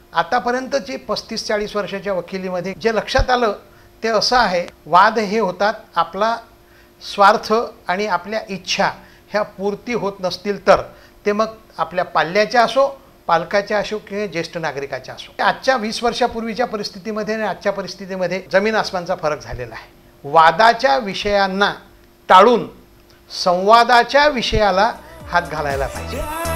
आतापर्यंतची 35-40 वर्षाच्या वकिलीमध्ये जे लक्षात आलं ते असं आहे, वाद हे होतात आपला स्वार्थ आणि आपल्या इच्छा ह्या पूर्ती होत नसतील तर ते मग आपल्या पाल्याच्या असो, पालकाच्या असो किंवा ज्येष्ठ नागरिकाच्या असो. आजच्या 20 वर्षापूर्वीच्या परिस्थितीमध्ये आणि आजच्या परिस्थितीमध्ये जमीन आसमानचा फरक झालेला आहे. वादाच्या विषयांना टाळून संवादाच्या विषयाला हात घालायला पाहिजे.